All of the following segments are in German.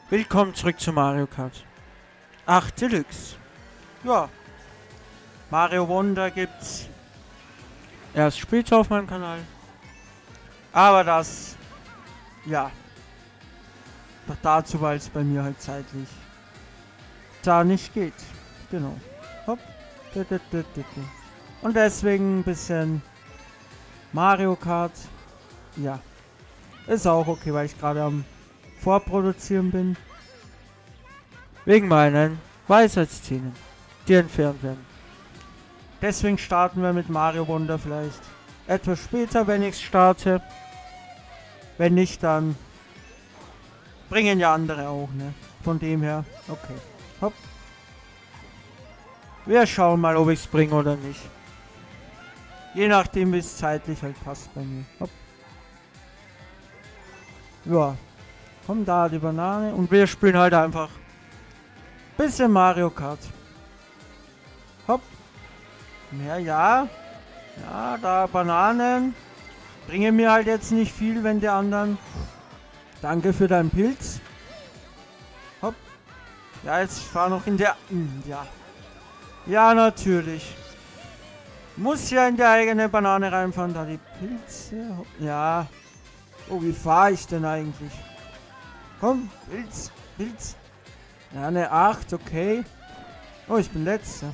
Willkommen zurück zu Mario Kart 8 Deluxe. Ja, Mario Wonder gibt's erst später auf meinem Kanal. Aber das, ja, doch dazu, weil es bei mir halt zeitlich da nicht geht. Genau. Hopp. Und deswegen ein bisschen Mario Kart. Ja, ist auch okay, weil ich gerade am Vorproduzieren bin. Wegen meinen Weisheitszähnen, die entfernt werden. Deswegen starten wir mit Mario Wonder vielleicht etwas später, wenn ich starte. Wenn nicht, dann bringen ja andere auch, ne? Von dem her, okay. Hopp. Wir schauen mal, ob ich es bringe oder nicht. Je nachdem, wie es zeitlich halt passt bei mir. Hopp. Ja. Komm da, die Banane. Und wir spielen halt einfach bisschen Mario Kart. Hopp. Ja, ja. Ja, da Bananen. Bringen mir halt jetzt nicht viel, wenn die anderen... Danke für deinen Pilz. Hopp. Ja, jetzt fahr noch in der... Ja. Ja, natürlich. Muss ja in die eigene Banane reinfahren, da die Pilze... Hopp. Ja. Oh, wie fahre ich denn eigentlich? Komm, Pilz, Pilz. Ja, eine 8, okay. Oh, ich bin letzter.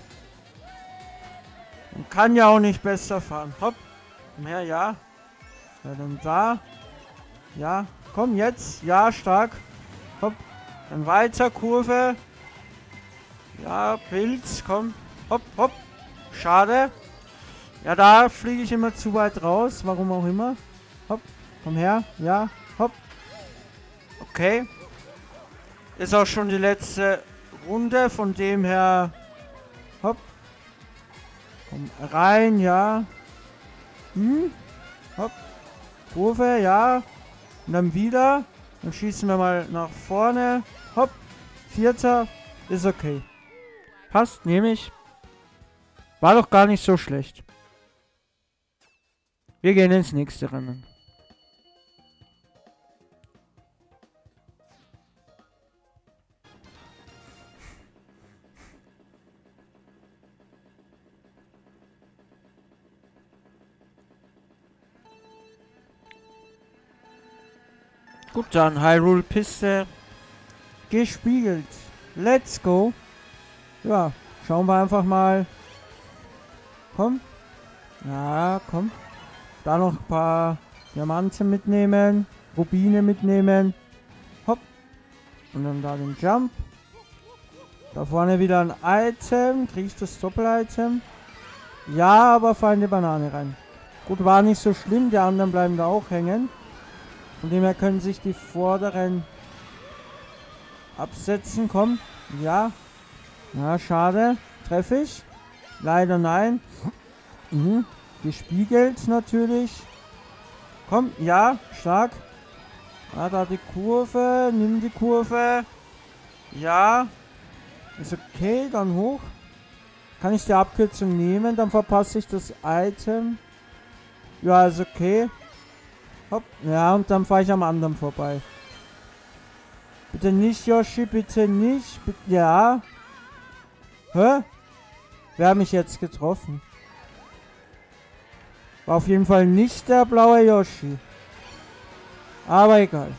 Man kann ja auch nicht besser fahren. Hopp. Mehr, ja. Ja, dann da. Ja, komm jetzt. Ja, stark. Hopp. Dann weiter, Kurve. Ja, Pilz, komm. Hopp, hopp. Schade. Ja, da fliege ich immer zu weit raus. Warum auch immer. Hopp. Komm her. Ja, hopp. Okay. Ist auch schon die letzte Runde, von dem her. Hopp. Komm rein, ja. Hopp. Kurve, ja. Und dann wieder. Dann schießen wir mal nach vorne. Hopp. Vierter. Ist okay. Passt, nehme ich. War doch gar nicht so schlecht. Wir gehen ins nächste Rennen. Gut, dann Hyrule Piste gespiegelt. Let's go. Ja, schauen wir einfach mal. Komm. Ja, komm. Da noch ein paar Diamanten mitnehmen. Rubine mitnehmen. Hopp. Und dann da den Jump. Da vorne wieder ein Item. Krieg ich das Doppel-Item? Ja, aber fahr in die Banane rein. Gut, war nicht so schlimm. Die anderen bleiben da auch hängen. Von dem her können sich die vorderen absetzen. Komm. Ja. Ja, schade. Treffe ich? Leider nein. Gespiegelt natürlich. Komm. Ja. Stark. Ah, da die Kurve. Nimm die Kurve. Ja. Ist okay. Dann hoch. Kann ich die Abkürzung nehmen? Dann verpasse ich das Item. Ja, ist okay. Hopp. Ja, und dann fahre ich am anderen vorbei. Bitte nicht, Yoshi, bitte nicht. Ja. Hä? Wer hat mich jetzt getroffen? War auf jeden Fall nicht der blaue Yoshi. Aber egal.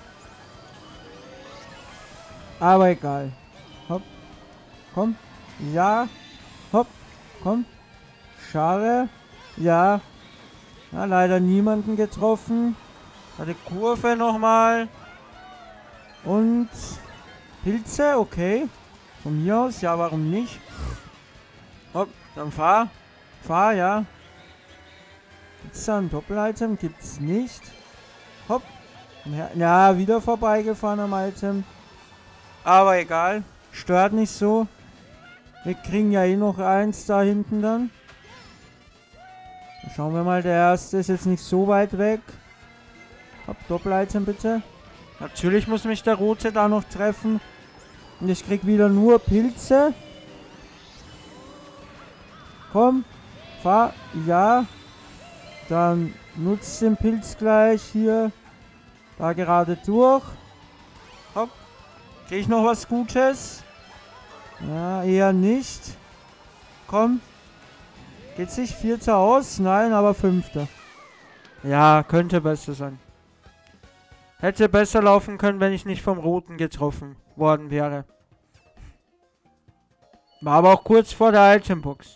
Aber egal. Hopp. Komm. Ja. Hopp. Komm. Schade. Ja. Ja, leider niemanden getroffen. Da die Kurve nochmal. Und Pilze, okay. Von mir aus, ja, warum nicht? Hopp, dann fahr. Fahr, ja. Gibt's da ein Doppel-Item? Gibt's nicht. Hopp. Ja, wieder vorbeigefahren am Item. Aber egal. Stört nicht so. Wir kriegen ja eh noch eins da hinten dann. Schauen wir mal, der erste ist jetzt nicht so weit weg. Hopp, Doppel-Item bitte. Natürlich muss mich der rote da noch treffen. Und ich krieg wieder nur Pilze. Komm, fahr, ja. Dann nutzt den Pilz gleich hier. Da gerade durch. Hopp. Kriege ich noch was Gutes? Ja, eher nicht. Komm. Geht sich Vierter aus? Nein, aber Fünfter. Ja, könnte besser sein. Hätte besser laufen können, wenn ich nicht vom Roten getroffen worden wäre. War aber auch kurz vor der Itembox.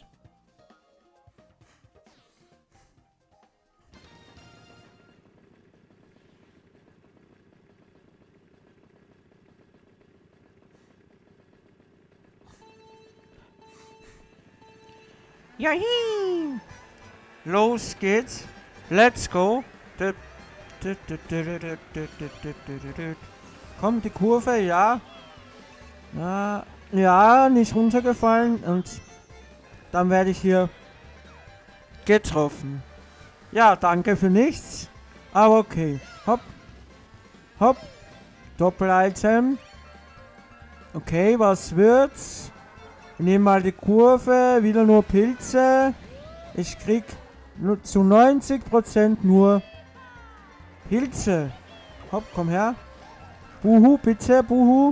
Jahi! Los geht's. Let's go. Kommt die Kurve, ja. Ja, nicht runtergefallen. Und dann werde ich hier getroffen. Ja, danke für nichts. Aber okay. Hopp. Hopp. Doppel-Item. Okay, was wird's? Ich nehme mal die Kurve. Wieder nur Pilze. Ich krieg nur zu 90% nur Pilze. Hopp, komm her. Buhu, bitte, Buhu.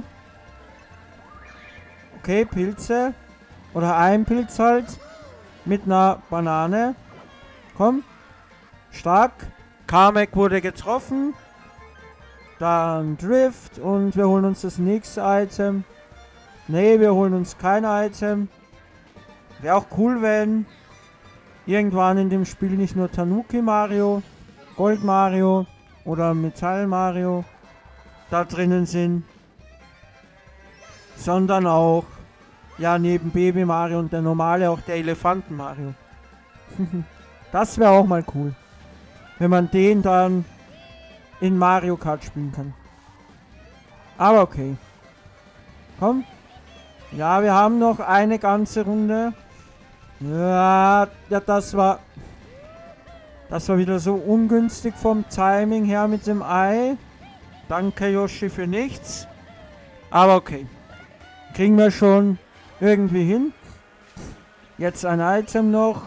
Okay, Pilze. Oder ein Pilz halt. Mit einer Banane. Komm. Stark. Kamek wurde getroffen. Dann Drift. Und wir holen uns das nächste Item. Nee, wir holen uns kein Item. Wäre auch cool, wenn irgendwann in dem Spiel nicht nur Tanuki Mario, Gold Mario oder Metall Mario da drinnen sind, sondern auch, ja, neben Baby Mario und der normale auch der Elefanten Mario. Das wäre auch mal cool, wenn man den dann in Mario Kart spielen kann. Aber okay. Komm. Ja, wir haben noch eine ganze Runde. Ja, das war wieder so ungünstig vom Timing her mit dem Ei. Danke, Yoshi, für nichts. Aber okay. Kriegen wir schon irgendwie hin. Jetzt ein Item noch.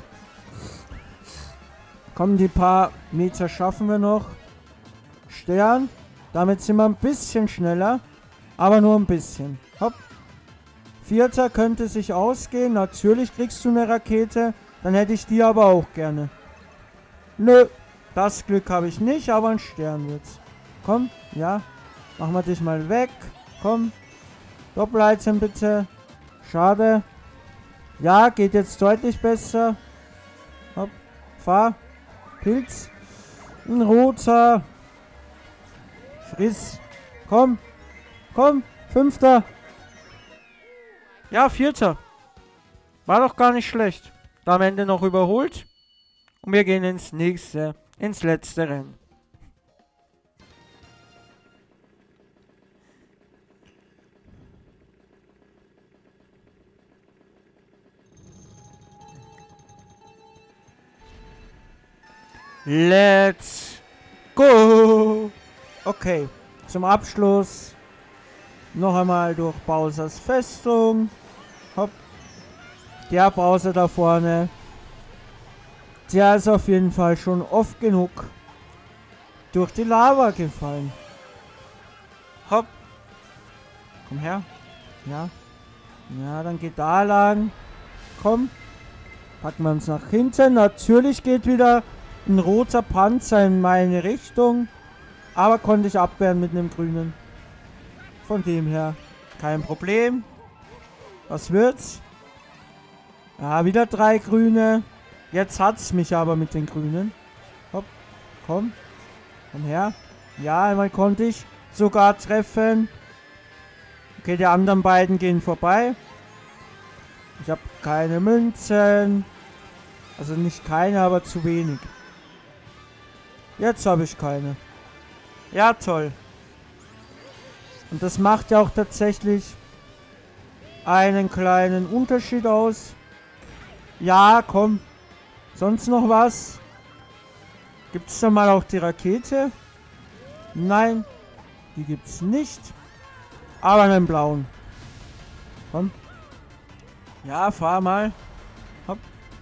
Komm, die paar Meter schaffen wir noch. Stern. Damit sind wir ein bisschen schneller. Aber nur ein bisschen. Hopp. Vierter könnte sich ausgehen. Natürlich kriegst du eine Rakete. Dann hätte ich die aber auch gerne. Nö. Das Glück habe ich nicht, aber ein Stern wird's. Komm, ja. Machen wir dich mal weg. Komm. Doppel-Item bitte. Schade. Ja, geht jetzt deutlich besser. Hopp. Fahr. Pilz. Ein roter. Friss. Komm. Komm. Fünfter. Ja, Vierter. War doch gar nicht schlecht. Da am Ende noch überholt. Und wir gehen ins letzte Rennen. Let's go! Okay, zum Abschluss noch einmal durch Bowsers Festung. Hopp. Der Bowser da vorne. Der ist auf jeden Fall schon oft genug durch die Lava gefallen. Hopp. Komm her. Ja. Ja, dann geht da lang. Komm. Packen wir uns nach hinten. Natürlich geht wieder ein roter Panzer in meine Richtung. Aber konnte ich abwehren mit einem grünen. Von dem her kein Problem. Was wird's? Ja, wieder 3 grüne. Jetzt hat's mich aber mit den grünen. Hopp, komm. Komm her. Ja, einmal konnte ich sogar treffen. Okay, die anderen beiden gehen vorbei. Ich habe keine Münzen. Also nicht keine, aber zu wenig. Jetzt habe ich keine. Ja, toll. Und das macht ja auch tatsächlich einen kleinen Unterschied aus. Ja, komm. Sonst noch was? Gibt es da mal auch die Rakete? Nein, die gibt's nicht. Aber einen blauen. Komm. Ja, fahr mal. Hopp.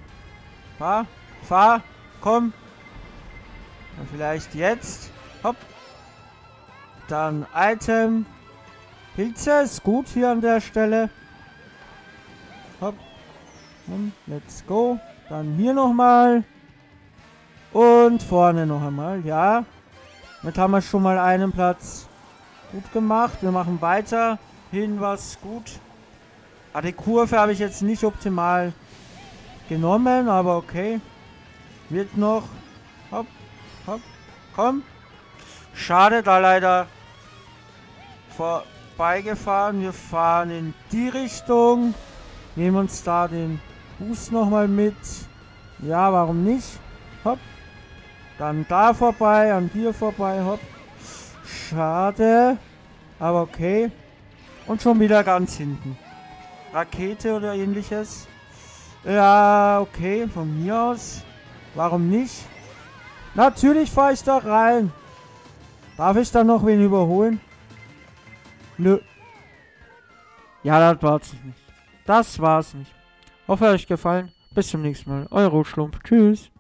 Fahr. Komm. Und vielleicht jetzt. Hopp. Dann Item. Pilze ist gut hier an der Stelle. Hopp. Und let's go. Dann hier nochmal. Und vorne noch einmal. Ja. Damit haben wir schon mal einen Platz gut gemacht. Wir machen weiter. Hin was gut. Ah, die Kurve habe ich jetzt nicht optimal genommen, aber okay. Wird noch. Hopp, hopp, komm. Schade, da leider vorbeigefahren. Wir fahren in die Richtung. Nehmen uns da den Boost nochmal mit. Ja, warum nicht? Hopp. Dann da vorbei, an hier vorbei. Hopp. Schade. Aber okay. Und schon wieder ganz hinten. Rakete oder ähnliches. Ja, okay, von mir aus. Warum nicht? Natürlich fahre ich da rein. Darf ich dann noch wen überholen? Nö. Ja, das war's nicht. Das war's nicht. Hoffe, euch gefallen. Bis zum nächsten Mal. Euro Schlumpf. Tschüss.